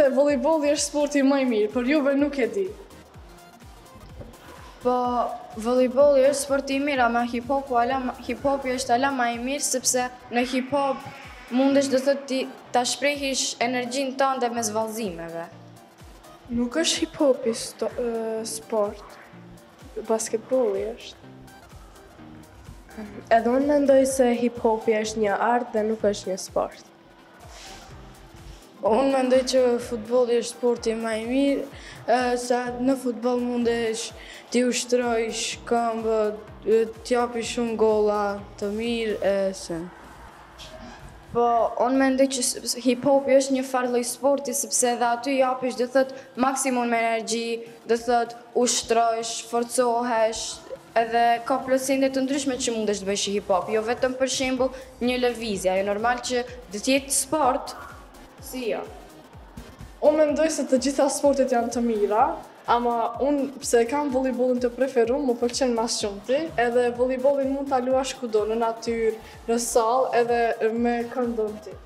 se volejbolli është sporti më i mirë, për juve nuk e di. Po, volejbolli është sporti i mirë, ama hip-hopi është ala më i mirë, sepse në hip-hop mundesh do thotë ta shprehish energjinë tënde mes vallëzimeve. Nuk është hip-hopi sport, basketbolli është. Edhe unë mendoj se hip-hopi është një art dhe nuk është një sport. Unë mendoj që futbolli është sporti më i mirë, sa në futboll mundesh t'i ushtrojsh këmbët, t'japi shumë golla të mirë se. Po, unë mendoj që hip-hopi është një farë lloj sporti, sepse edhe aty japish do thotë maksimum energji, do thotë ushtrohesh, forcohesh, edhe ka plotësinë të ndryshme që mundesh të bësh hip-hop, jo vetëm për shembull një lëvizje, ajo normal që do të jetë sport, si jo. Unë mendoj se të gjitha sportet janë të mira, ama unë pse kam volejbollin të preferuar, më pëlqen më shumë ti, edhe volejbollin mund ta luash kudo, në natyrë, në sallë, edhe me këndon ti.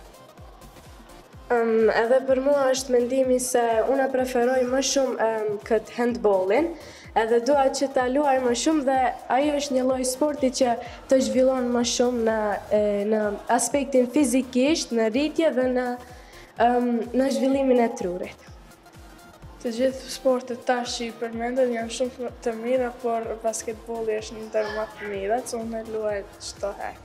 Edhe për mua është mendimi se unë e preferoj më shumë këtë handballin, edhe dua që ta luaj më shumë dhe ai është një lloj sporti që të zhvillon më shumë në aspektin fizikisht, në rritje dhe në zhvillimin e trurit. Të gjithë sportet tash që i përmendën janë shumë të mira, por basketbolli është një ndër më të mirat, që unë e luaj çdo herë.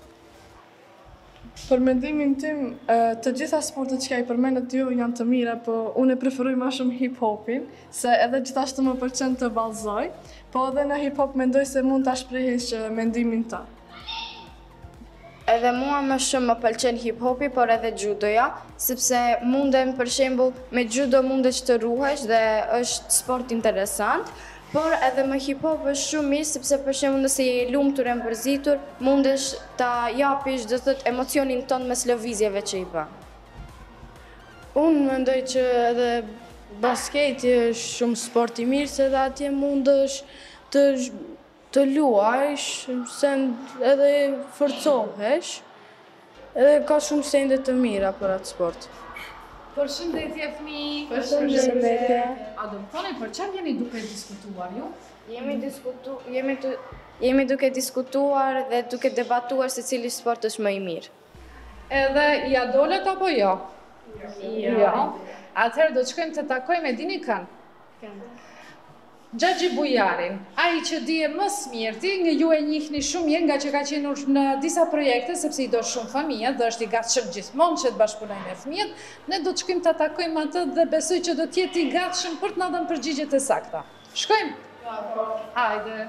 Për mendimin tim, të gjitha sportet që i përmendët ju janë të mira, po unë e preferoj më shumë hip-hopin, se edhe gjithashtu më pëlqen të ballzoj, po edhe në hip-hop mendoj se mund ta shprehish mendimin tënd. Edhe mua më shumë më pëlqen hip-hopi, por edhe judoja, sepse mundem për shembull me judo mundesh të ruhesh dhe është sport interesant, por edhe me hip-hop është shumë mirë sepse për shembull nëse je i lumtur e mërziter, mundesh ta japish do thotë emocionin tënd mes lëvizjeve që i bën. Unë mendoj që edhe basketi është shumë sport i mirë, se edhe atje mundesh të luajsh, edhe forcohesh, edhe ka shumë sende të mira për atë sport. Përshëndetje fëmijë. Përshëndetje. A do të thoni për çfarë jeni duke diskutuar ju? Jemi duke diskutuar dhe duke debatuar se cili sport është më i mirë. Edhe ja dolet apo jo? Jo. Atëherë do të shkojmë të takojmë e dini kënd? Xhaxhi Bujarin, ai që dije më së miri, ju e njihni shumë mirë nga që ka qenë në disa projekte, sepse i do shumë fëmijët dhe është i gatshëm gjithmonë që të bashkëpunojë me fëmijët. Ne do të shkojmë ta takojmë atë dhe besoj që do të jetë i gatshëm për të na dhënë përgjigjet e sakta. Shkojmë? Hajde.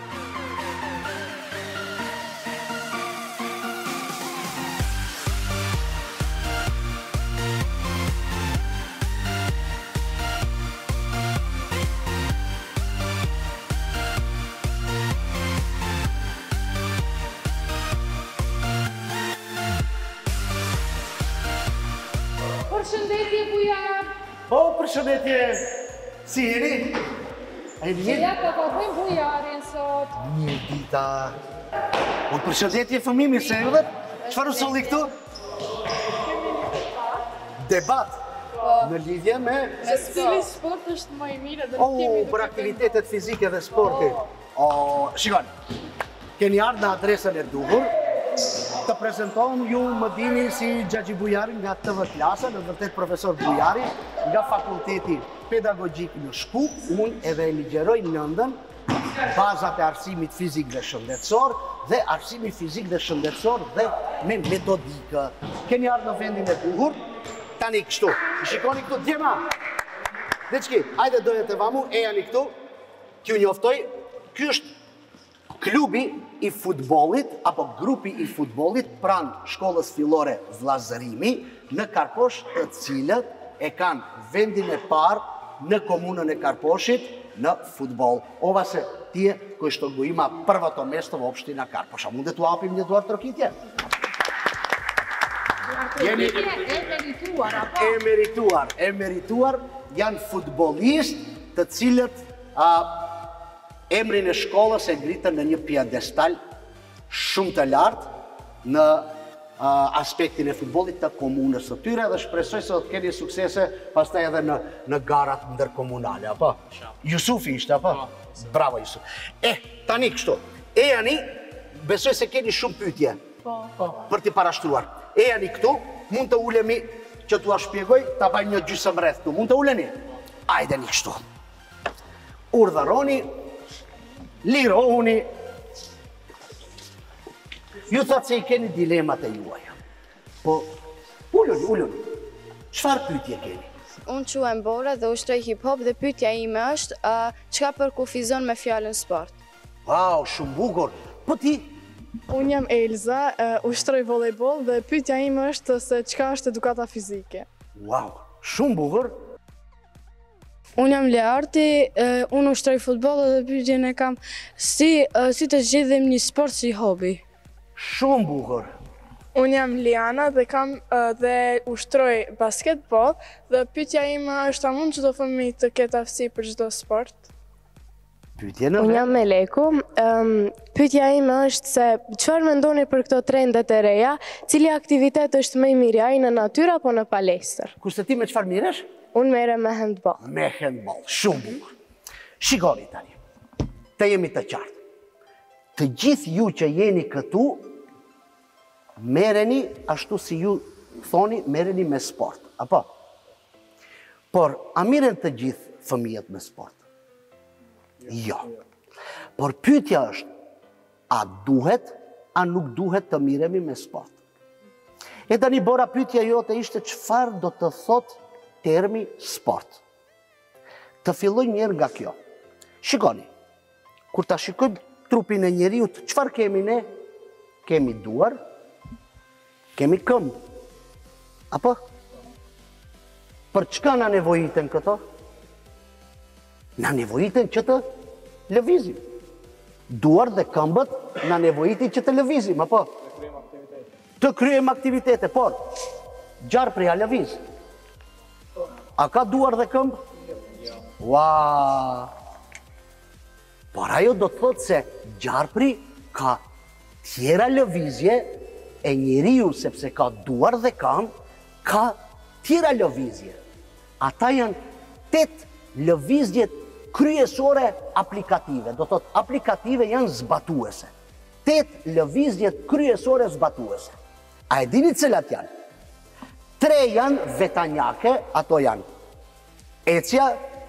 Përshëndetje Bujar. Po, përshëndetje. Si jeni? Që ja të takojmë Bujarin sot. Mirë dita. Po, përshëndetje fëmijë, mirë se erdhët. Çfarë u solli këtu? Debat. Në lidhje me Cili sport është më i mirë dhe nuk kemi duke për aktivitetet fizike dhe sporti. Shikoni. Keni ardhur në adresën e duhur. Të prezantojmë ju më dini si Xhaxhi Bujari nga TV Klasa, në vërtet profesor Bujari, nga Fakulteti Pedagogjik në Shkup, unë edhe e ligjeroj nëndën, bazat e arsimit fizik dhe shëndetësor, dhe arsimi fizik dhe shëndetësor dhe me metodikë. Keni ardhur në vendin e duhur, tani kështu, shikoni këtu, djema, dhe qki, ajde dojet e vamu, e janë i këtu, kjo njoftoj, kjo është klubi i futbollit, apo grupi i futbollit pranë shkollës fillore Vllazërimi, në Karposh, të cilët e kanë vendin e parë në komunën e Karposhit në futboll. Ova se tije koji što go ima prvato mesto u opština Karpoša. Munde tu apim një duar trokitje? Jeni emerituar, janë futbolist të cilët emrin e shkollës e ngritën në një piedestal shumë të lartë në aspektin e futbollit të komunës së tyre dhe shpresoj se do të keni suksese pastaj edhe në garat ndërkomunale, apo? Jusufi ishte, apo? Bravo, Jusuf. Tani kështu. Jani, besoj se keni shumë pyetje për t'i parashtruar. Jani këtu, mund të ulemi që t'ua shpjegoj, ta bajmë një gjysmë rreth këtu. Mund të uleni? Hajdeni kështu. Urdhëroni, lirohuni. Ju thatë se I keni dilemat e juaja. Po, ulluni. Çfarë pyetje keni? Unë quhem Bora dhe ushtroj hip-hop dhe pyetja ime është çka përkufizon me fjalën sport? Wow, shumë bukur. Po ti? Unë jam Elza, ushtroj volejboll dhe pyetja ime është se çka është edukata fizike? Wow, shumë bukur. Unë jam Learti, unë ushtroj futboll dhe pyetjen e kam si të zgjedhim një sport si hobi. Shumë bukur. Unë jam Liana dhe dhe ushtroj basketbol dhe pyetja ime është a mund çdo fëmijë të ketë aftësi për çdo sport? Unë jam Meleku. Pyetja ime është se çfarë mendoni për këto trendet e reja, cili aktivitet është më I miri, ai në natyrë apo në palestër? Kurse ti me çfarë miresh? Unë merrem me handball. Me handball, shumë bukur. Shikoni tani, të jemi të qartë. Të gjithë ju që jeni këtu, merreni ashtu si ju thoni, merreni me sport, apo? Por, a miren të gjithë fëmijët me sport? Jo. Por pyetja është, a duhet, a nuk duhet të miremi me sport? E tani Bora, pyetja jote ishte çfarë do të thot termi sport? Të filloj mirë nga kjo. Shikoni, kur ta shikojmë trupin e njeriut, çfarë kemi ne? Kemi duar, kemi këmbë. Apo? Për çka na nevojiten këto? Na nevojiten që të lëvizim. Duar dhe këmbët na nevojitin që të lëvizim, apo? Të kryejmë aktivitete, por gjarpri a lëviz? A ka duar dhe këmbë? Ua! Por ajo do të thotë se gjarpri ka tjera lëvizje e njeriu, sepse ka duar dhe këmbë, ka tjera lëvizje. Ata janë 8 lëvizjet kryesore aplikative. Do të thotë aplikative janë zbatuese. 8 lëvizjet kryesore zbatuese. A e dini cilat janë? 3 janë vetanjake, ato janë ecja,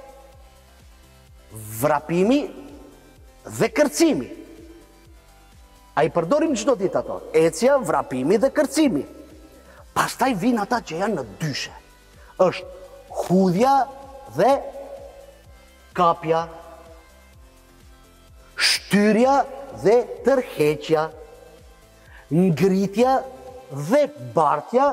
vrapimi dhe kërcimi. A I përdorim çdo ditë ato? Ecja, vrapimi dhe kërcimi. Pastaj vinë ata që janë në dyshe. Është hudhja dhe kapja, shtyrja dhe tërheqja, ngritja dhe bartja,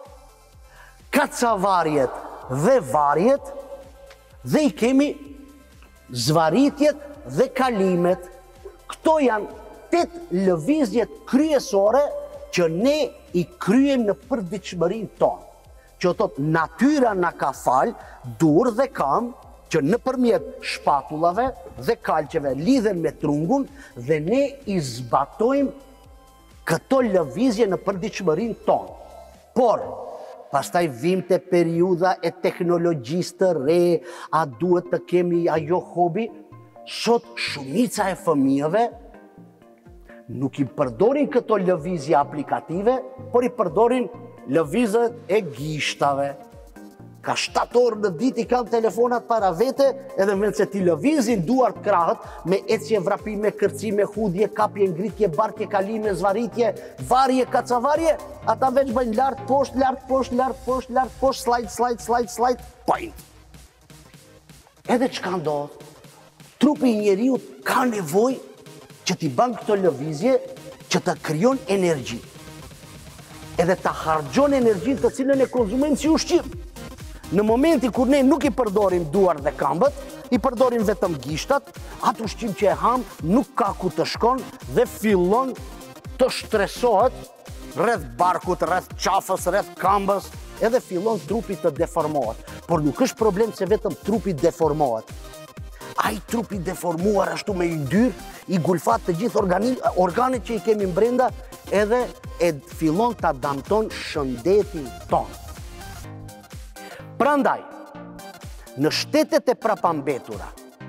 kacavarjet dhe varjet, dhe I kemi zvaritjet dhe kalimet. Këto janë 8 lëvizjet kryesore që ne I kryem në përditshmërinë tonë. Që thotë natyra na ka fal dur dhe kam që nëpërmjet shpatullave dhe kalqeve lidhen me trungun dhe ne I zbatojmë këto lëvizje në përditshmërinë tonë. Por pastaj vim te periudha e teknologjisë të re, a duhet të kemi ajo hobi? Sot shumica e fëmijëve nuk I përdorin këto lëvizje aplikative, por I përdorin lëvizjet e gishtave. Ka 7 orë në ditë I kanë telefonat para vete, edhe vend se ti lëvizin duart krahët me ecje, vrapime, kërcime, hudhje, kapje, ngritje, bartje, kalime, zvaritje, varje, kacavarje, ata veç bëjnë lart, poshtë, lart, poshtë, lart, poshtë, lart, poshtë, slide, point. Edhe çka ndodh? Trupi I njeriut ka nevojë që t'i ban këto lëvizje që të krijon energji. Edhe ta harxhon energjinë të cilën e konzumojmë si ushqim. Në momentin kur ne nuk I përdorim duar dhe këmbët, I përdorim vetëm gishtat, atë ushqim që e ham nuk ka ku të shkon dhe fillon të shtresohet rreth barkut, rreth qafës, rreth këmbës, edhe fillon trupi të deformohet. Por nuk është problem se vetëm trupi deformohet. Ai trupi deformuar ashtu me yndyrë, I gulfat të gjithë organet që I kemi brenda, edhe e fillon të damton shëndetin tonë. Prandaj, në shtetet e prapambetura,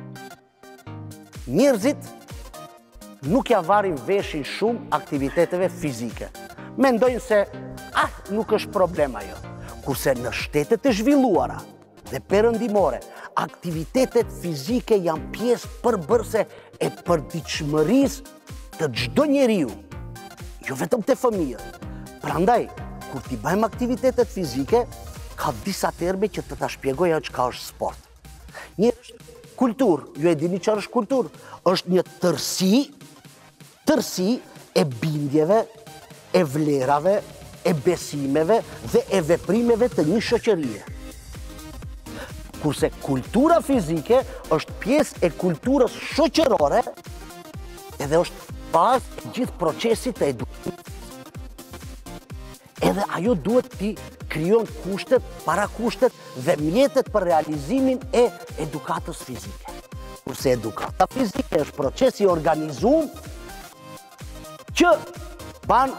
njerëzit nuk ja varin veshin shumë aktiviteteve fizike. Mendojnë se, nuk është problema jo. Kurse në shtetet e zhvilluara dhe perëndimore, aktivitetet fizike janë pjesë përbërëse e përditshmërisë të çdo njeriu, jo vetëm të fëmijët. Prandaj, kur t'i bëjmë aktivitetet fizike, ka disa terme që të ta shpjegoj ajo çka është sport. Një është kulturë, ju e dini çfarë është kulturë? Është një tërsi e bindjeve, e vlerave, e besimeve dhe e veprimeve të një shoqërie. Kurse kultura fizike është pjesë e kulturës shoqërore edhe është bazë e gjithë procesit të edukimit. Edhe ajo duhet t'i krijon kushtet, parakushtet dhe mjetet për realizimin e edukatës fizike. Kurse edukata fizike është proces i organizuar që ban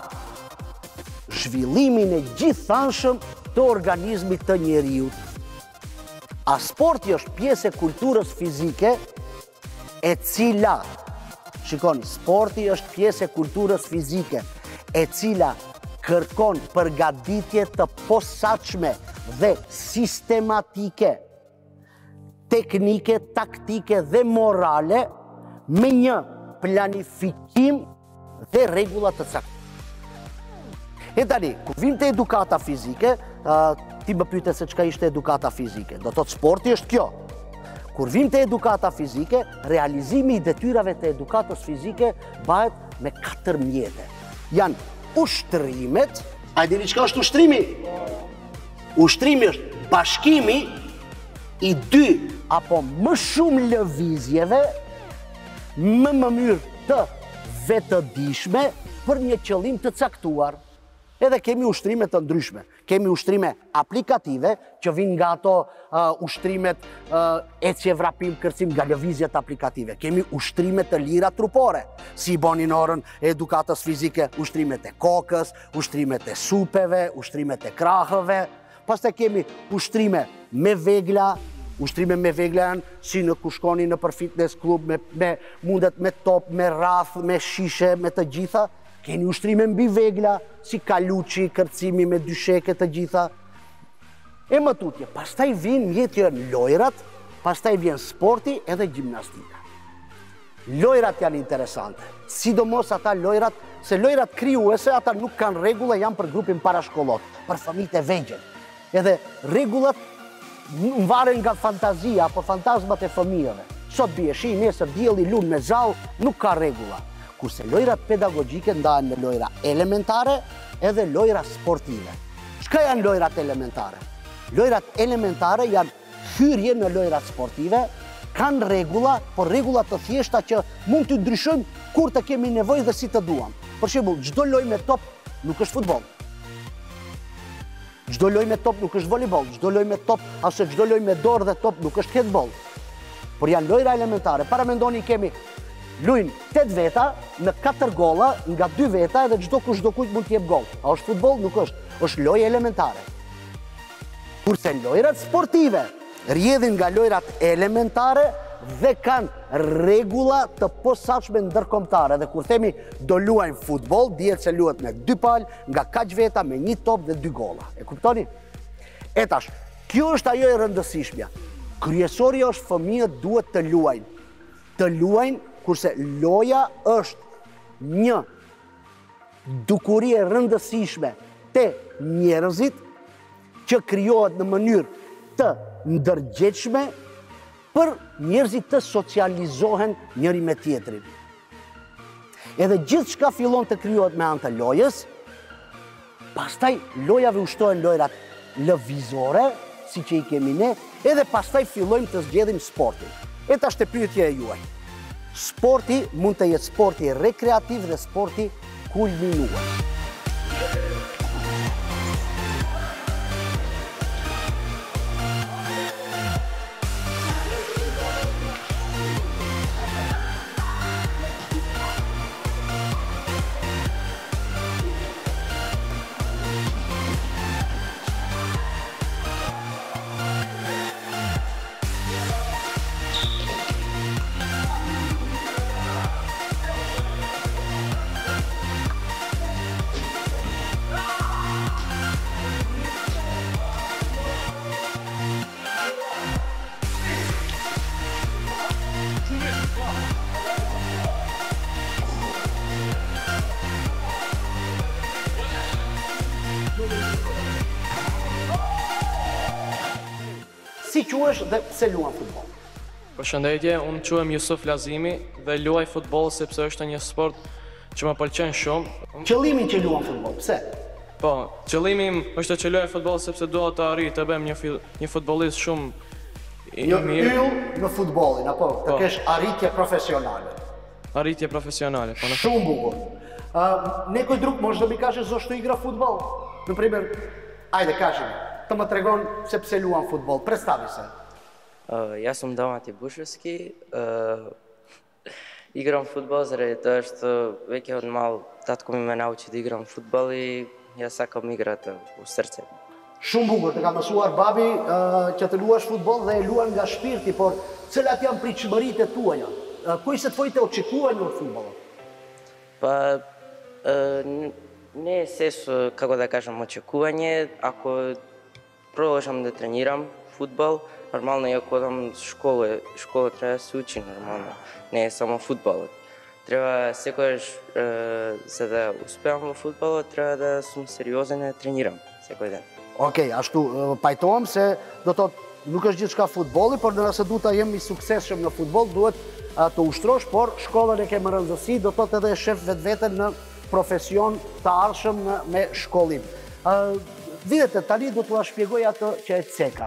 zhvillimin e gjithanshëm të organizmit të njeriut. A sporti është pjesë e kulturës fizike e cila, shikoni, sporti është pjesë e kulturës fizike e cila kërkon përgatitje të posaçme dhe sistematike, teknike, taktike dhe morale me një planifikim dhe rregulla të caktuara. E tani, kur vim të edukata fizike, ti më pyete se çka ishte edukata fizike. Do thotë sporti është kjo. Kur vim të edukata fizike, realizimi i detyrave të edukatës fizike bëhet me 4 mjete. Janë ushtrimet, a e dini çka është ushtrimi? Ushtrimi është bashkimi i 2 apo më shumë lëvizjeve më mënyrë të vetëdijshme për një qëllim të caktuar. Edhe kemi ushtrime të ndryshme. Kemi ushtrime aplikative, që vinë nga ato ushtrimet ecje, vrapim, kërcim, nga lëvizjet aplikative. Kemi ushtrime të lira trupore, si i boni në orën e edukatës fizike, ushtrimet e kokës, ushtrimet e supeve, ushtrimet e krahëve. Pastaj kemi ushtrime me vegla. Ushtrime me vegla janë si në ku shkoni në për fitness klub, mundet me top, me rrath, me shishe, me të gjitha. Keni ushtrime mbi vegla, si kaluçi, kërcimi me dysheke të gjitha. E më tutje, pastaj vinë mjetëja lojrat, pastaj vjen sporti edhe gjimnastika. Lojrat janë interesante, sidomos ata lojrat, se lojrat krijuese ata nuk kanë rregulla, janë për grupin parashkollor, për fëmijët e vegjël. Edhe rregullat varen nga fantazia apo fantazmat e fëmijëve. Sot bie shi, nesër dielli lun me zall, nuk ka rregulla. Kurse lojrat pedagogjike ndahen në lojra elementare edhe lojra sportive. Çka janë lojrat elementare? Lojrat elementare janë hyrje në lojrat sportive, kanë rregulla, por rregulla të thjeshta që mund të ndryshojmë kur të kemi nevojë dhe si të duam. Për shembull, çdo lojë me top nuk është futboll. Çdo lojë me top nuk është volejboll, çdo lojë me top ose çdo lojë me dorë dhe top nuk është handball. Por janë lojra elementare. Para mendoni kemi luajnë 8 veta në 4 golla nga 2 veta edhe çdo kush do kujt mund të jep gol. A është futboll? Nuk është. Është lojë elementare. Kurse lojrat sportive rrjedhin nga lojrat elementare dhe kanë rregulla të posaçme ndërkombëtare. Dhe kur themi do luajnë futboll, dihet se luhet me 2 palë, nga kaq veta me 1 top dhe 2 golla. E kuptoni? E tash, kjo është ajo e rëndësishmja. Kryesori është fëmijët duhet të luajnë, kurse loja është një dukuri e rëndësishme te njerëzit që krijohet në mënyrë të ndërgjegjshme për njerëzit të socializohen njëri me tjetrin. Edhe gjithçka fillon të krijohet me anë të lojës, pastaj lojave ushtohen lojrat lëvizore, si që i kemi ne, edhe pastaj fillojmë të zgjedhim sportin. E tash te pyetja e juaj. Sporti mund të jetë sporti rekreativ dhe sporti kulminuar. Si quhesh dhe pse luan futboll? Përshëndetje, unë quhem Jusuf Lazimi dhe luaj futboll sepse është një sport që më pëlqen shumë. Qëllimi që luan futboll, pse? Po, qëllimi im është që luaj futboll sepse dua të arrij të bëhem një futbollist shumë i Një mirë. yll në futbollin, apo të Po. kesh arritje profesionale. Arritje profesionale, po në Shumë bukur. Nekoj drug možda bi kaže zašto igra futbol? Na primjer, ajde kaži mi, të më tregon se pse luan futbol, predstavi se. Ja sam Domati Buševski, igram futbol zaradi toga što već od malo tatko mi me nauči da igram futbol i ja sakam igrati u srce. Shumë bukur, të ka mësuar babi që të luash futbol dhe e luan nga shpirti, por cilat janë pritshmëritë tuaja? Koji se tvojite očekivanja od futbola? Pa, ne sve su, kako da kažem, očekivanje. Ako продолжам да тренирам футбол, нормално и ако одам в школа трябва да се учи нормално, не е само футболот. Трябва секогаш, за да успеам во футболот, трябва да сум сериозен и да тренирам секој ден. Okej, ashtu pajtohem se do të nuk është gjithçka futbolli, por nëse du të jemi suksesshëm në futboll, duhet të ushtrosh, por shkollën e ke më rëndësi, do të thotë edhe e shef vetveten në profesion të ardhshëm me shkollim. Videte, tani do t'ua shpjegoj atë që e ceka.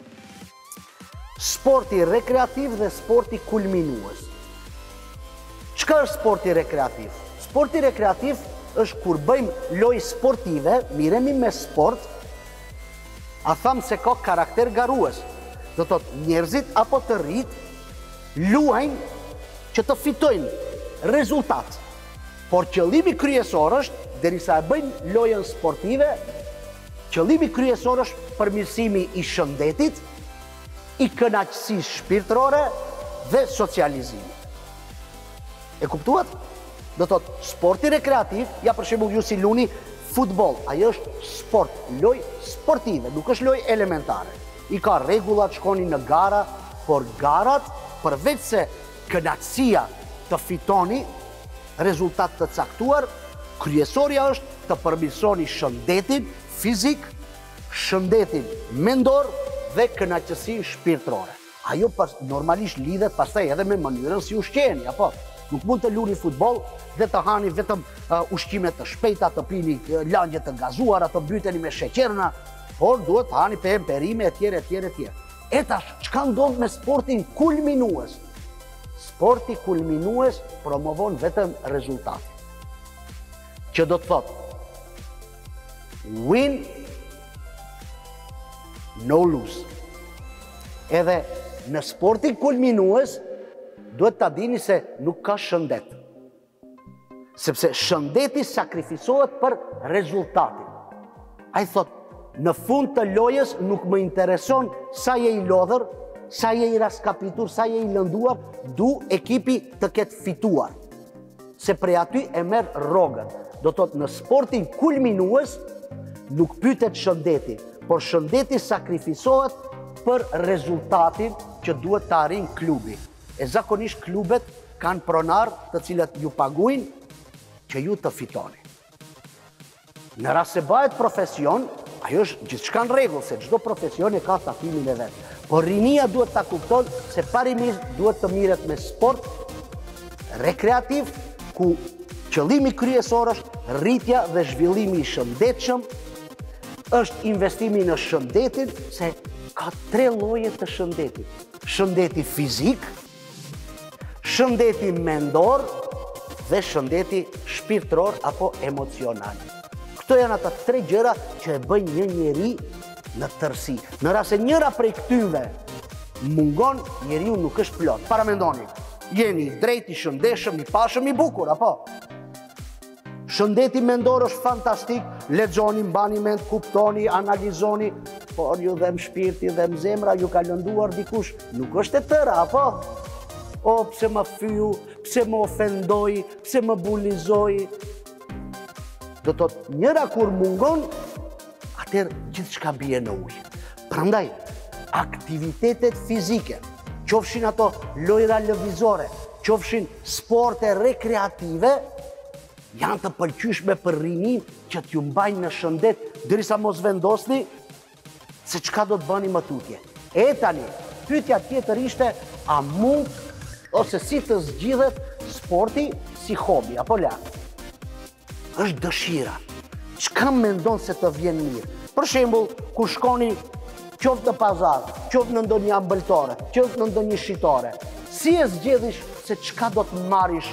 Sporti rekreativ dhe sporti kulminues. Çka është sporti rekreativ? Sporti rekreativ është kur bëjmë lojë sportive, miremi me sport, a thamë se ka karakter garues. Do thotë njerëzit apo të rritë luajnë që të fitojnë rezultat. Por qëllimi kryesor është, derisa e bëjnë lojën sportive, qëllimi kryesor është përmirësimi i shëndetit, i kënaqësisë shpirtërore dhe socializimi. E kuptuat? Do thotë sporti rekreativ, ja për shembull ju si luni futboll, ajo është sport, lojë sportive, nuk është lojë elementare. I ka rregullat, shkoni në gara, por garat, përveç se kënaqësia të fitoni rezultat të caktuar, kryesorja është të përmirësoni shëndetin fizik, shëndetin mendor dhe kënaqësinë shpirtërore. Ajo normalisht lidhet pastaj edhe me mënyrën si ushqeni, apo? Nuk mund të luni futboll dhe të hani vetëm ushqime të shpejta, të pini lagje të gazuara, të mbyteni me sheqerna, por duhet të hani perime etj. E tash, çka ndodh me sportin kulminues? Sporti kulminues promovon vetëm rezultat. Që do të thotë win, no lose. Edhe në sportin kulminues duhet ta dini se nuk ka shëndet. Sepse shëndeti sakrifisohet për rezultatin. Ai thot, në fund të lojës nuk më intereson sa je i lodhër, sa je i raskapitur, sa je i lënduar, du ekipi të ketë fituar. Se prej aty e merr rrogën. Do thot, në sportin kulminues nuk pytet shëndeti, por shëndeti sakrifisohet për rezultatin që duhet të arrijë klubi. E zakonisht klubet kanë pronar të cilët ju paguajnë që ju të fitoni. Në rast se bëhet profesion, ajo është gjithçka në rregull, se çdo profesion e ka takimin e vet. Por rinia duhet ta kupton se parimisht duhet të mirret me sport rekreativ, ku qëllimi kryesor është rritja dhe zhvillimi i shëndetshëm, është investimi në shëndetin, se ka 3 lloje të shëndetit. Shëndeti fizik, shëndeti mendor dhe shëndeti shpirtëror apo emocional. Këto janë ata 3 gjëra që e bëjnë një njeri në tërësi. Në rast se njëra prej këtyre mungon, njeriu nuk është plot. Para mendoni, jeni i drejtë, i shëndetshëm, i pashëm, i bukur, apo? Shëndeti mendor është fantastik, lexoni, mbani mend, kuptoni, analizoni, por ju dhe më shpirti dhe më zemra ju ka lënduar dikush, nuk është e tëra, apo? O, pse më fyu, pse më ofendoj, pse më bulizoj. Do thot, njëra kur mungon, atëherë gjithçka bie në ujë. Prandaj, aktivitetet fizike, qofshin ato lojra lëvizore, qofshin sporte rekreative, janë të pëlqyeshme për rinin që t'ju mbajnë në shëndet, derisa mos vendosni se çka do të bëni më tutje. E tani, pyetja tjetër ishte, a mund ose si të zgjidhet sporti si hobi, apo la? Është dëshira. Çka mendon se të vjen mirë? Për shembull, kur shkoni qoftë në pazar, qoftë në ndonjë ambëltore, qoftë në ndonjë shitore, si e zgjedhish se çka do të marrish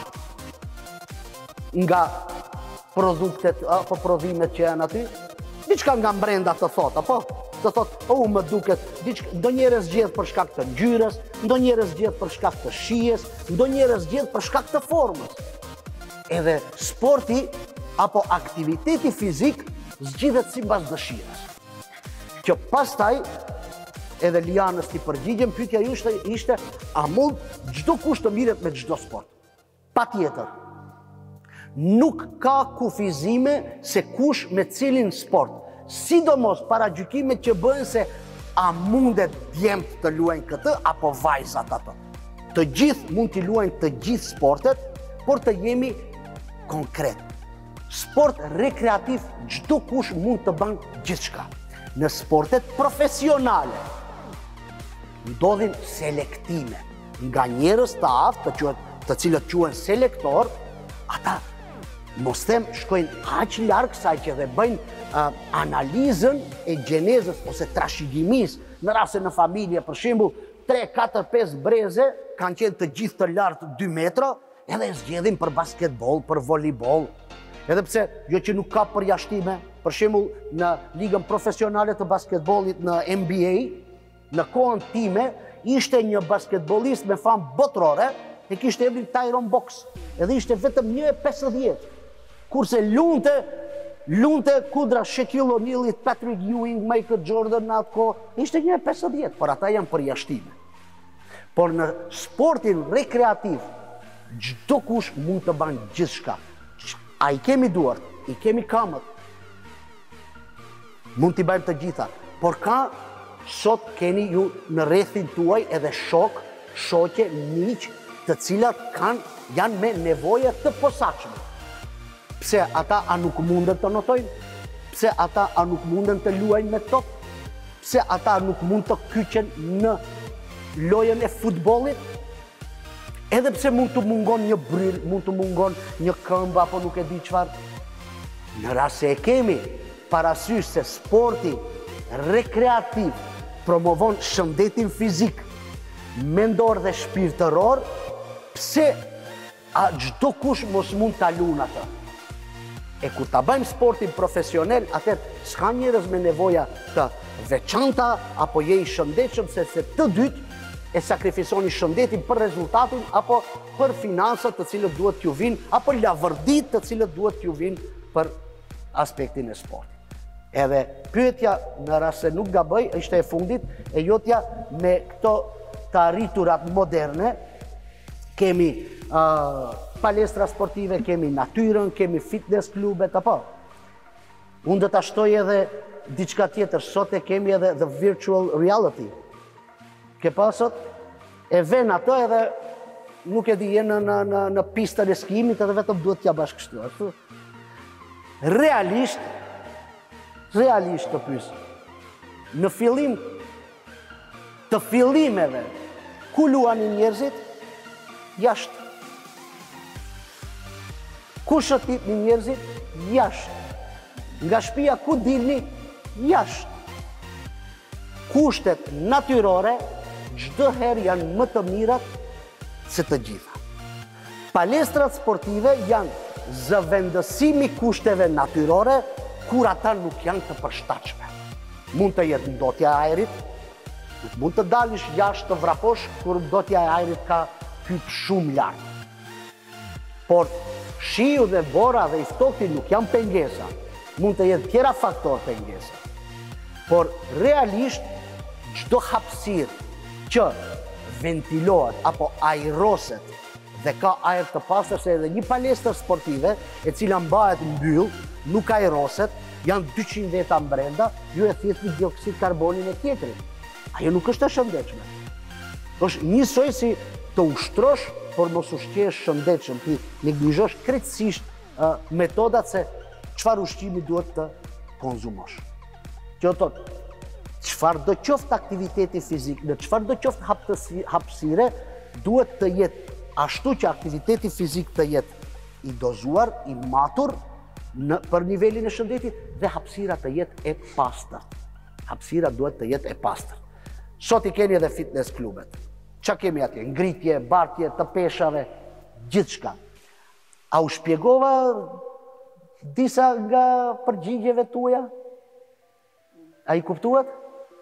nga produktet apo prodhimet që janë aty? Diçka nga brenda të thot, apo? Të thot, më duket, ndonjëherë zgjedh për shkak të ngjyrës, ndonjëherë zgjedh për shkak të shijes, ndonjëherë zgjedh për shkak të formës. Edhe sporti apo aktiviteti fizik zgjidhet sipas dëshirës. Që pastaj edhe Lianës t'i përgjigjem, pyetja ishte a mund çdo kush të mirret me çdo sport? Patjetër. Nuk ka kufizime se kush me cilin sport, sidomos paragjykimet që bëhen se a mundet djemt të luajnë këtë apo vajzat ato. Të gjithë mund t'i luajnë të gjithë sportet, por të jemi konkret. Sport rekreativ çdo kush mund të bën gjithçka. Në sportet profesionale ndodhin selektime nga njerëz të aftë, të cilët quhen selektor, ata mos them shkojnë aq larg sa që dhe bëjnë analizën e gjenezës ose trashëgimisë. Në rast se në familje, për shembull, 3, 4, 5 breze kanë qenë të gjithë të lartë 2 metra, edhe zgjedhin për basketbol, për volejbol. Edhe pse jo që nuk ka përjashtime, për shembull në ligën profesionale të basketbollit në NBA, në kohën time ishte një basketbollist me famë botërore, e kishte emrin Tyron Box, edhe ishte vetëm 1,50. Kurse lunte kundra Shaquille O'Nealit, Patrick Ewing, Michael Jordan në atë kohë, ishte 1,50, por ata janë përjashtime. Por në sportin rekreativ, çdo kush mund të bën gjithçka. A i kemi duart, i kemi kamët, mund t'i bëjmë të gjitha, por ka sot keni ju në rrethin tuaj edhe shok, shoqe, miq, të cilat janë me nevoje të posaçme. Pse ata a nuk munden të notojnë? Pse ata a nuk munden të luajnë me top? Pse ata nuk mund të kyqen në lojën e futbollit? Edhe pse mund të mungon një bryl, mund të mungon një këmbë apo nuk e di çfarë. Në rast se e kemi parasysh se sporti rekreativ promovon shëndetin fizik, mendor dhe shpirtëror, pse çdo kush mos mund ta luajë atë? E kur ta bëjmë sportin profesional, atëherë s'ka njerëz me nevoja të veçanta apo je i shëndetshëm, sepse të dytë e sakrifisoni shëndetin për rezultatin apo për finansat të cilët duhet t'ju vinë, apo lavërdit të cilët duhet t'ju vinë për aspektin e sportit. Edhe pyetja, në rast se nuk gaboj, ishte e fundit, e jotja me këto të arriturat moderne, kemi palestra sportive, kemi natyrën, kemi fitness klubet, apo. Unë do ta shtoj edhe diçka tjetër, sot e kemi edhe the virtual reality. Ke pasot, e ven ato edhe nuk e di jenë në pistën e skimit edhe vetëm duhet t'ja bashkështu. Realisht të pyes. Në fillim të fillimeve, ku luanin njerëzit? Jashtë. Ku shëtitnin njerëzit? Jashtë. Nga shtëpia ku dilni? Jashtë. Kushtet natyrore çdo herë janë më të mirat se të gjitha. Palestrat sportive janë zëvendësimi kushteve natyrore kur ata nuk janë të përshtatshme. Mund të jetë ndotja e ajrit, mund të dalish jashtë të vraposh kur ndotja e ajrit ka hyp shumë lart. Por shiu dhe bora dhe i ftofti nuk janë pengesa. Mund të jetë tjera faktorë pengesa. Por realisht çdo hapësirë që ventilohet apo ajroset dhe ka ajër të pastër, se edhe një palestër sportive e cila mbahet mbyll, nuk ajroset, janë 200 veta brenda, ju e thithni dioksid karbonin e tjetrit. Ajo nuk është e shëndetshme. Është njësoj si të ushtrosh, por mos ushqesh shëndetshëm, ti neglizhosh krejtësisht metodat se çfarë ushqimi duhet të konzumosh. Që thotë, çfarë do qoftë aktiviteti fizik, në çfarë do qoftë hapësire, duhet të jetë ashtu që aktiviteti fizik të jetë i dozuar, i matur për nivelin e shëndetit dhe hapësira të jetë e pastër. Hapësira duhet të jetë e pastër. Sot i keni edhe fitness klubet. Qa kemi atje? Ngritje, bartje, të peshave, gjithë shka. A u shpjegova disa nga përgjigjeve tuja? A i kuptuat?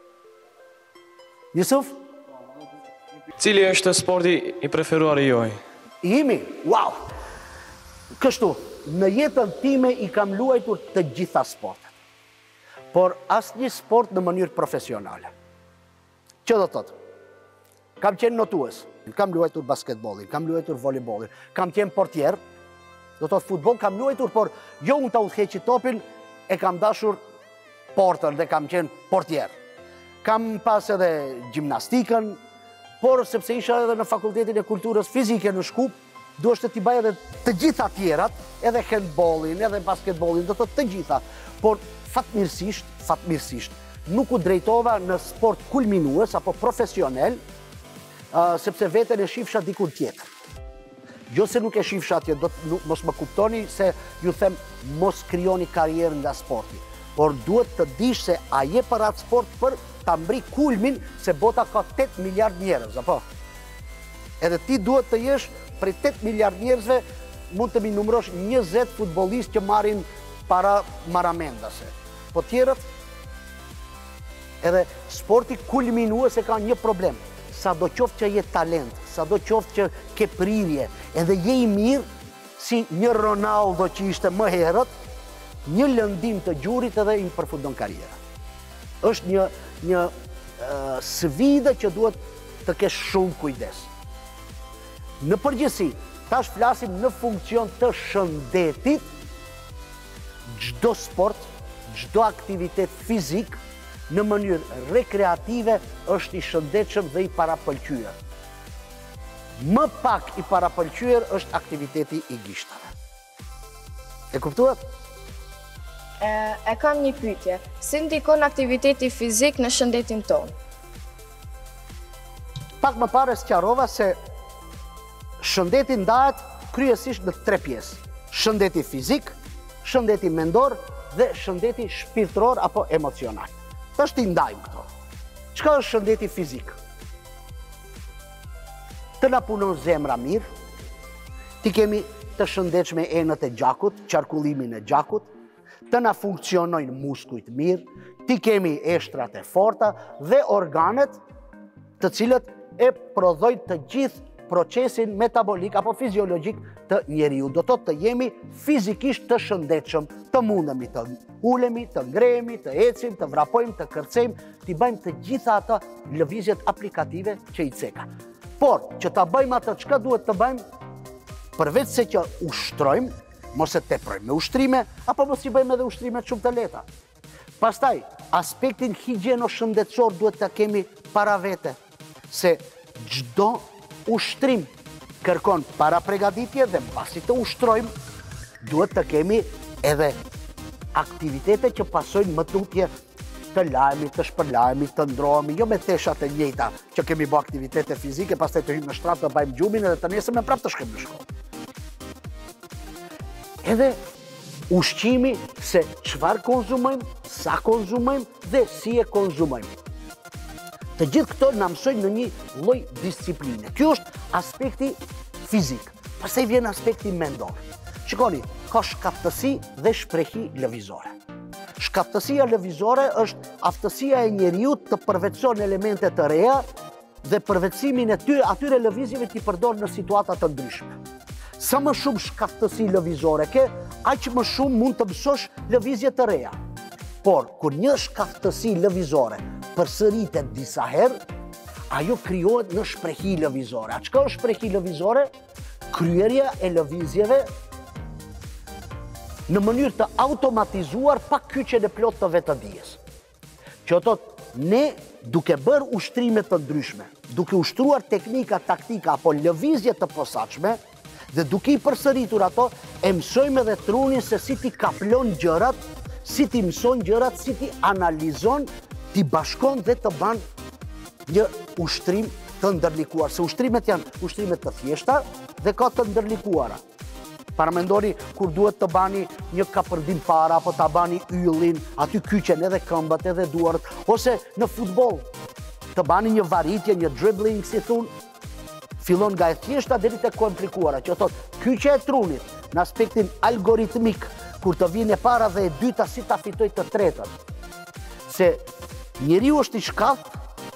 Jusuf? Cili është sporti i preferuar i juaj? Imi? Wow! Kështu, në jetën time i kam luajtur të gjitha sportet, por asë një sport në mënyrë profesionale. Që do thotë? Kam qenë notues, kam luajtur basketbolin, kam luajtur volejbolin, kam qenë portier, do thotë futbol kam luajtur, por jo unë ta udhëheqi topin, e kam dashur portën dhe kam qenë portier. Kam pas edhe gjimnastikën, por sepse isha edhe në Fakultetin e Kulturës Fizike në Shkup, duhet t'i baj edhe të gjitha tjerat, edhe handballin, edhe basketbolin, do thotë të gjitha, por fatmirësisht, nuk u drejtova në sport kulminues apo profesional, sepse veten e shifsha dikur tjetër. Jo se nuk e shifsha atje, mos më kuptoni se ju them mos krijoni karrierë nga sporti, por duhet të dish se a je për atë sport për ta mbri kulmin se bota ka 8 miliard njerëz, apo? Edhe ti duhet të jesh prej 8 miliard njerëzve, mund të mi numërosh 20 futbollistë që marrin para maramendase. Po tjerët, edhe sporti kulminues e ka një problem. Sa do qoftë që je talent, sa do qoftë që ke prirje, edhe je i mirë, si një Ronaldo që ishte më herët, një lëndim të gjurit edhe i përfundon karriera. Është një sfidë që duhet të kesh shumë kujdes. Në përgjithësi, tash flasim në funksion të shëndetit, çdo sport, çdo aktivitet fizik, në mënyrë rekreative është i shëndetshëm dhe i parapëlqyer. Më pak i parapëlqyer është aktiviteti i gishtave. E kuptuat? E kam një pyetje. Si ndikon aktiviteti fizik në shëndetin tonë? Pak më parë sqarova se shëndeti ndahet kryesisht në 3 pjesë. Shëndeti fizik, shëndeti mendor dhe shëndeti shpirtëror apo emocional. Tash ti ndajmë këto. Çka është shëndeti fizik? Të na punon zemra mirë, ti kemi të shëndetshme enët e gjakut, qarkullimin e gjakut, të na funksionojnë muskujt mirë, ti kemi eshtrat e forta dhe organet të cilët e prodhojnë të gjithë procesin metabolik apo fiziologjik të njeriu. Do të jemi fizikisht të shëndetshëm, të mundemi të ulemi, të ngrehemi, të ecim, të vrapojmë, të kërcejmë, t'i bëjmë të gjitha ata lëvizjet aplikative që i ceka. Por, që ta bëjmë atë çka duhet të bëjmë, përveç se që ushtrojmë, mos e teprojmë me ushtrime, apo mos i bëjmë edhe ushtrime shumë të lehta. Pastaj, aspektin higjieno-shëndetësor duhet ta kemi para vete, se çdo ushtrim kërkon para pregaditje dhe mbasi të ushtrojmë, duhet të kemi edhe aktivitete që pasojnë më tutje të lajmi, të shpërlajmi, të ndrohemi, jo me teshat e njëjta që kemi bë aktivitete fizike, pastaj të hyjmë në shtrat të bajmë gjumin edhe të nesër me prapë të shkojmë në shkollë. Edhe ushqimi se çfarë konzumojmë, sa konzumojmë dhe si e konzumojmë. Të gjithë këto na mësojnë në një lloj discipline. Ky është aspekti fizik. Pastaj vjen aspekti mendor. Shikoni, ka shkaftësi dhe shprehi lëvizore. Shkaftësia lëvizore është aftësia e njeriut të përvetëson elemente të reja dhe përvetësimin e atyre lëvizjeve t'i përdor në situata të ndryshme. Sa më shumë shkaftësi lëvizore ke, aq më shumë mund të mësosh lëvizje të reja. Por, kur një shkaftësi lëvizore përsëritet disa herë, ajo krijohet në shprehi lëvizore. A çka është shprehi lëvizore? Kryerja e lëvizjeve në mënyrë të automatizuar pa kyçjen e plot të vetëdijes. Që ne duke bërë ushtrime të ndryshme, duke ushtruar teknika, taktika apo lëvizje të posaçme dhe duke i përsëritur ato, e mësojmë edhe trunin se si ti kaplon gjërat, si ti mëson gjërat, si ti analizon, ti bashkon dhe të ban një ushtrim të ndërlikuar. Se ushtrimet janë ushtrimet të thjeshta dhe ka të ndërlikuara. Paramendoni kur duhet të bani një kapërdim para, apo ta bani yllin, aty kyqen edhe këmbët edhe duart, ose në futboll të bani një varitje, një dribbling, si thun, fillon nga e thjeshta deri te komplikuara, që thot kyqja e trunit në aspektin algoritmik, kur të vjen e para dhe e dyta si ta fitoj të tretën. Se njeriu është i shkath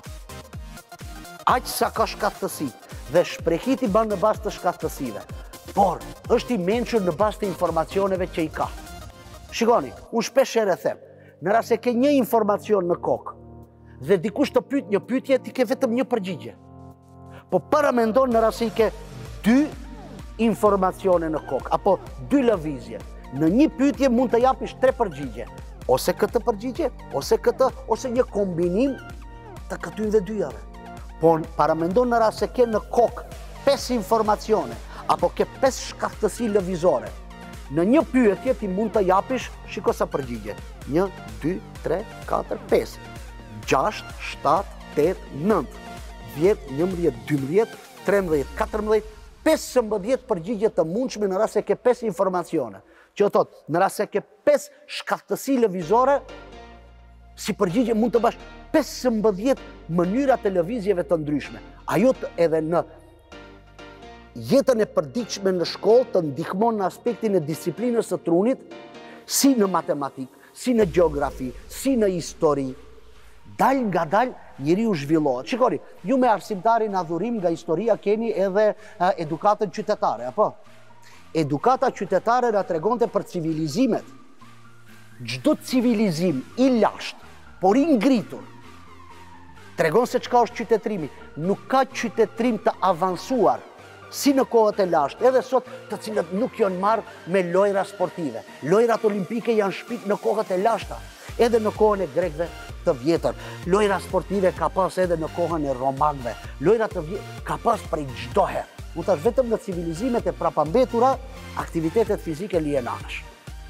aq sa ka shkathësi dhe shprehiti ban në bazë të shkathësive. Por është i mençur në bazë të informacioneve që i ka. Shikoni, unë shpeshherë them, në rast se ke një informacion në kokë dhe dikush të pyet një pyetje, ti ke vetëm një përgjigje. Po paramendon në rast se i ke dy informacione në kokë apo dy lëvizje. Në një pyetje mund të japish 3 përgjigje. Ose këtë përgjigje, ose këtë, ose një kombinim të këtyre dyjave. Po paramendon në rast se ke në kokë 5 informacione apo ke 5 shkaktësi lëvizore. Në një pyetje ti mund të japish, shiko sa përgjigje. 1, 2, 3, 4, 5, 6, 7, 8, 9, 10, 11, 12, 13, 14, 15 përgjigje të mundshme në rast se ke 5 informacione. Që thot, në rast se ke 5 shkaktësi lëvizore, si përgjigje mund të bash 15 mënyra të lëvizjeve të ndryshme. Ajo edhe në jetën e përditshme në shkollë të ndihmon në aspektin e disiplinës së trunit, si në matematikë, si në gjeografi, si në histori. Dal nga dal njeriu zhvillohet. Shikoni, ju me arsimtarin adhurim nga historia keni edhe edukatën qytetare, apo? Edukata qytetare na tregonte për civilizimet. Çdo civilizim i lashtë, por i ngritur, tregon se çka është qytetrimi. Nuk ka qytetrim të avancuar si në kohët e lashtë, edhe sot të cilët nuk janë marrë me lojra sportive. Lojrat olimpike janë shpik në kohët e lashta, edhe në kohën e grekëve të vjetër. Lojra sportive ka pas edhe në kohën e romanëve. Lojra të vjetër ka pas prej çdo herë. U tash vetëm në civilizimet e prapambetura, aktivitetet fizike lihen anash.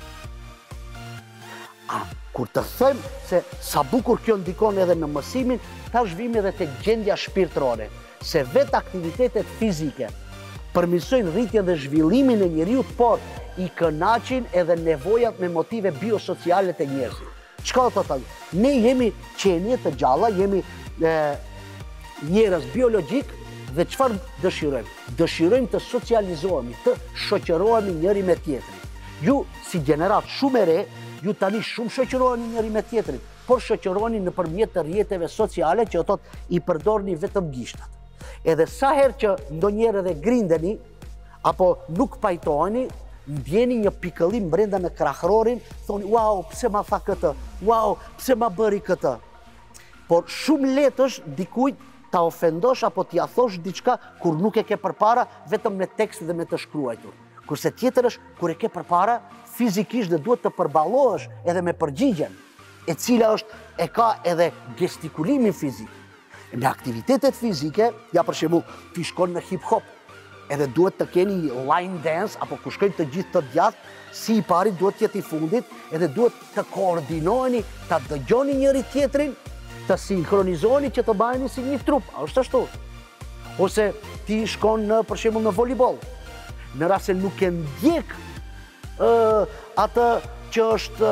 Kur të them se sa bukur kjo ndikon edhe në mësimin, tash vim edhe tek gjendja shpirtërore, se vetë aktivitetet fizike përmirësojnë rritjen dhe zhvillimin e njeriut, por i kënaqin edhe nevojat me motive biosociale të njerëzit. Çka do të thotë? Ne jemi qenie të gjalla, jemi njerëz biologjik dhe çfarë dëshirojmë? Dëshirojmë të socializohemi, të shoqërohemi njëri me tjetrin. Ju si gjenerat shumë e re, ju tani shumë shoqëroheni njëri me tjetrin, por shoqëroheni nëpërmjet të rrjeteve sociale që thotë i përdorni vetëm gishtat. Edhe sa herë që ndonjëherë edhe grindeni apo nuk pajtoheni, ndjeni një pikëllim brenda në krahërorin, thoni, wow, pse ma tha këtë, wow, pse ma bëri këtë. Por shumë lehtë është dikujt ta ofendosh apo t'ia thosh diçka kur nuk e ke përpara vetëm me tekst dhe me të shkruajtur. Kurse tjetër është kur e ke përpara fizikisht dhe duhet të përballohesh edhe me përgjigjen, e cila e ka edhe gestikulimin fizik. Në aktivitetet fizike, ja për shembull, ti shkon në hip hop, edhe duhet të keni line dance, apo ku shkojnë të gjithë të djathtë, si i pari duhet të jetë i fundit, edhe duhet të koordinoheni, të dëgjoni njëri tjetrin, të sinkronizoheni që të bëheni si një trup, a është ashtu? Ose ti shkon për shembull në volleyball, në rast se nuk e ndjek atë që është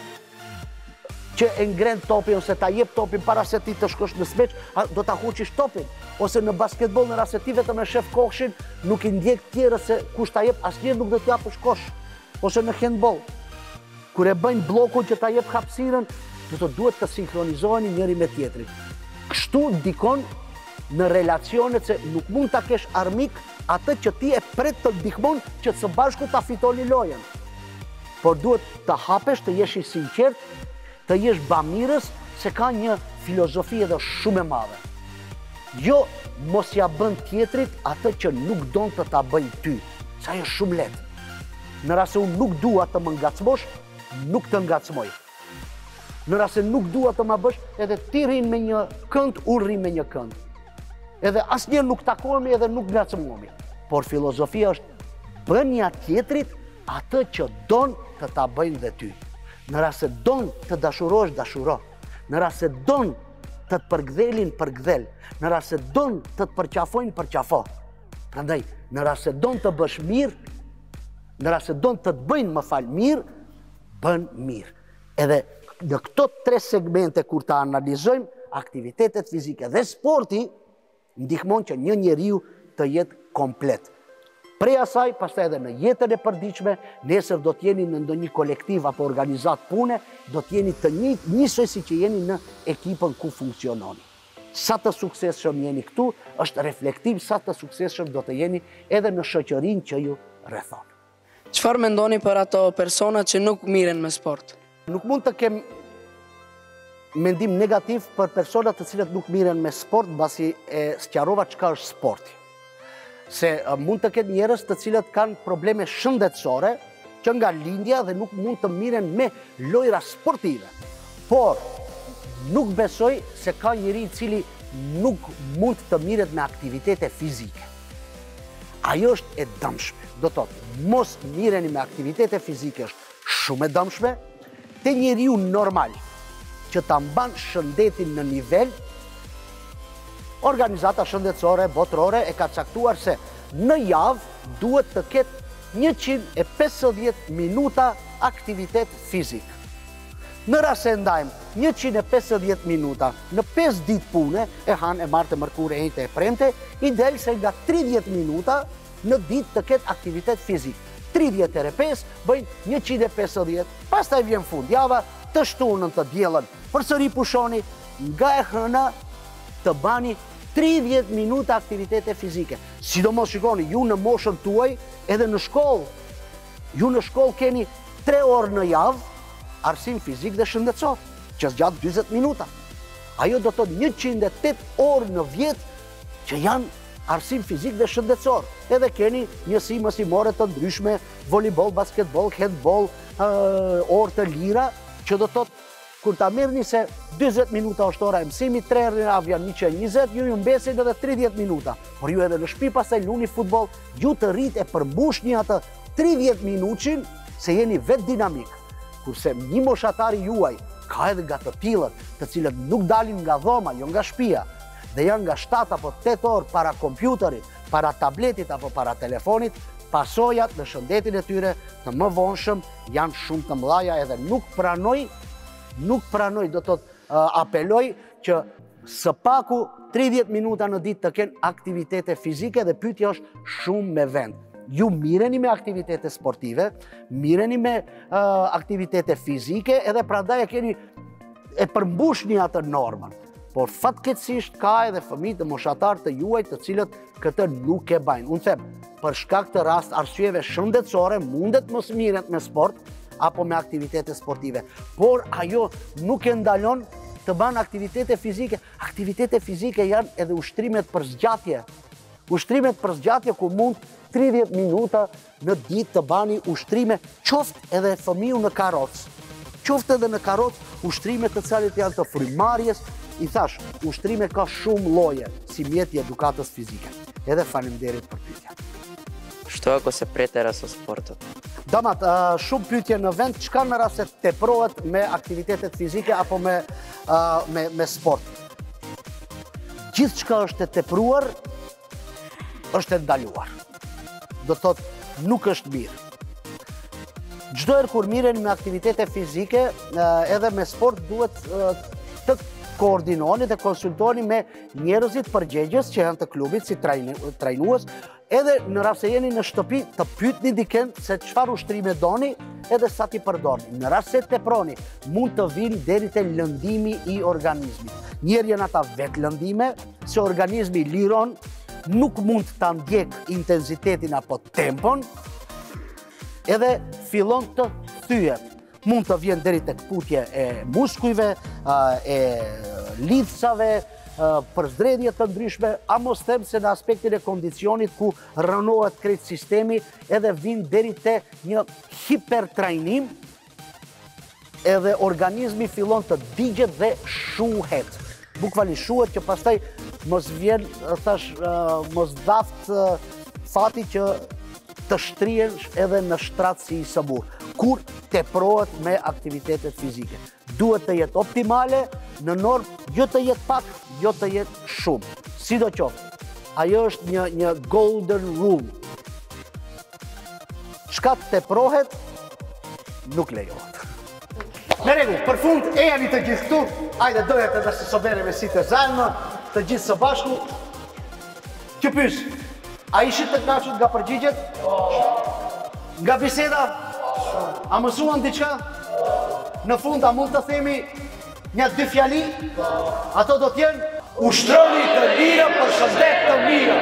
që e ngren topin ose ta jep topin para se ti të shkosh në smeç, do ta huqish topin. Ose në basketball, në rast se ti vetëm e shef kokshin, nuk i ndjek tjerët se kush ta jep, asnjëherë nuk do të japësh kosh. Ose në handball, kur e bëjnë bllokun që ta jep hapësirën, duhet të sinkronizoheni njëri me tjetrin. Kështu ndikon në relacionet, se nuk mund ta kesh armik atë që ti e pret të ndihmon që së bashku ta fitoni lojën. Por duhet të hapesh, të jesh i sinqert, të jesh bamirës, se ka një filozofi edhe shumë e madhe. Jo mos ja bën tjetrit atë që nuk don të ta bëj ty, sa është shumë lehtë. Në rast se unë nuk dua të më ngacmosh, nuk të ngacmoj. Në rast se nuk dua të ma bësh, edhe ti rrin me një kënd, unë rrin me një kënd. Edhe asnjëherë nuk takohemi edhe nuk ngacmohemi. Por filozofia është bënja tjetrit atë që don të ta bëjnë dhe ty. Në rast se don të dashurosh, dashuro. Në rast se don të të përgdhelin, përgdhel. Në rast se don të të përqafojnë, përqafo. Prandaj, në rast se don të bësh mirë, në rast se don të të bëjnë më fal mirë, bën mirë. Edhe në këto 3 segmente kur ta analizojmë, aktivitetet fizike dhe sporti ndihmon që një njeriu të jetë komplet. Prej asaj, pastaj edhe në jetën e përditshme, nesër do të jeni në ndonjë kolektiv apo organizat pune, do të jeni të njësoj si që jeni në ekipën ku funksiononi. Sa të suksesshëm jeni këtu, është reflektim sa të suksesshëm do të jeni edhe në shoqërinë që ju rrethon. Çfarë mendoni për ato persona që nuk miren me sport? Nuk mund të kem mendim negativ për personat të cilët nuk miren me sport, mbasi e sqarova çka është sporti. Se mund të ketë njerëz të cilët kanë probleme shëndetësore që nga lindja dhe nuk mund të miren me lojra sportive. Por nuk besoj se ka njeri i cili nuk mund të miret me aktivitete fizike. Ajo është e dëmshme. Do të thotë, mos mireni me aktivitete fizike është shumë e dëmshme. Te njeriu normal që ta mban shëndetin në nivel, organizata shëndetësore botërore e ka caktuar se në javë duhet të ketë 150 minuta aktivitet fizik. Në rast se ndajmë 150 minuta në 5 ditë pune, e hanë, e martë, e mërkure, e njëte, e premte, i del se nga 30 minuta në ditë të ketë aktivitet fizik. 30 ere 5 bëjnë 150, pastaj vjen fundjava, të shtunën të diellën, përsëri pushoni, nga e hëna të bani 30 minuta aktivitete fizike. Sidomos shikoni, ju në moshën tuaj edhe në shkollë. Ju në shkollë keni 3 orë në javë arsim fizik dhe shëndetësor, që zgjat 40 minuta. Ajo do të 108 orë në vjet që janë arsim fizik dhe shëndetësor. Edhe keni njësi mësimore të ndryshme, volleyball, basketball, handball, orë të lira, që do të kur ta merrni se 40 minuta është ora e mësimit, 3 herë në javë janë 120, ju mbesin edhe 30 minuta. Por ju edhe në shtëpi pastaj luni futboll, ju të rrit e përmbushni atë 30 minutin se jeni vetë dinamik. Kurse një moshatari juaj ka edhe nga të tillët, të cilët nuk dalin nga dhoma, jo nga shtëpia, dhe janë nga 7 apo 8 orë para kompjuterit, para tabletit apo para telefonit, pasojat në shëndetin e tyre të më vonshëm janë shumë të mëdha edhe nuk pranoj, do të apeloj që së paku 30 minuta në ditë të kenë aktivitete fizike dhe pyetja është shumë me vend. Ju mireni me aktivitete sportive, mireni me aktivitete fizike edhe prandaj e përmbushni atë normën. Por fatkeqësisht ka edhe fëmijë të moshatar të juaj të cilët këtë nuk e bajnë. Unë them, për shkak të arsyeve shëndetësore mundet mos miret me sport apo me aktivitete sportive. Por ajo nuk e ndalon të banë aktivitete fizike. Aktivitete fizike janë edhe ushtrimet për zgjatje. Ushtrimet për zgjatje ku mund 30 minuta në ditë të bani ushtrime, qoftë edhe fëmiu në karrocë. Qoftë edhe në karrocë, ushtrime të cilat janë të frymarrjes. I thash, ushtrime ka shumë lloje, si mjeti edukatës fizike. Edhe faleminderit për pyetjen. Što ako se pretera sa sportom? Damat, shumë pyetje në vend, çka në rast se teprohet me aktivitetet fizike apo me sport. Gjithçka është e tepruar, është e ndaluar. Do të thotë, nuk është mirë. Çdo herë kur mireni me aktivitete fizike, edhe me sport duhet të koordinoni dhe konsultoni me njerëzit përgjegjës që janë të klubit si trajnues, edhe në rast se jeni në shtëpi të pyetni dikën se çfarë ushtrime doni edhe sa ti përdorni. Në rast se teproni, mund të vinë deri te lëndimi i organizmit. Njerë janë ata vetë lëndime, se organizmi liron, nuk mund ta ndjek intensitetin apo tempon, edhe fillon të thyet. Mund të vjen deri tek putje e muskujve, e lidhsave, përzgjedhje të ndryshme, a mos them se në aspektin e kondicionit ku rënohet krejt sistemi, edhe vin deri te një hipertrajnim, edhe organizmi fillon të digjet dhe shuhet. Bukvalisht shuhet që pastaj mos vjen, mos daft fati që të shtrihesh edhe në shtrat si i sabur, kur teprohet me aktivitetet fizike. Duhet të jetë optimale, në normë, jo të jetë pak, jo të jetë shumë. Sidoqoftë, ajo është një golden rule. Çka teprohet, nuk lejohet. Me regu, për fund, e janë të gjithë këtu, ajde dojet edhe se sobere me si të zalmë, të gjithë së bashku. Që pysh, a ishit të knaqët nga përgjigjet? Nga biseda? A mësuan diqka? Në fund, a mund të themi një dy fjali? Ato do t'jenë ushtroni të lirë për shëndet të mirë.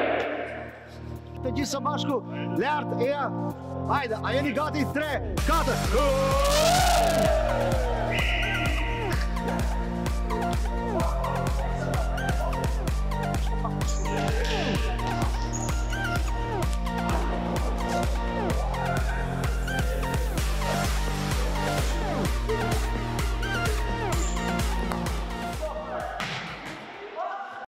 Të gjithë së bashku, lartë, eja, ajde, a jeni gati 3, 4.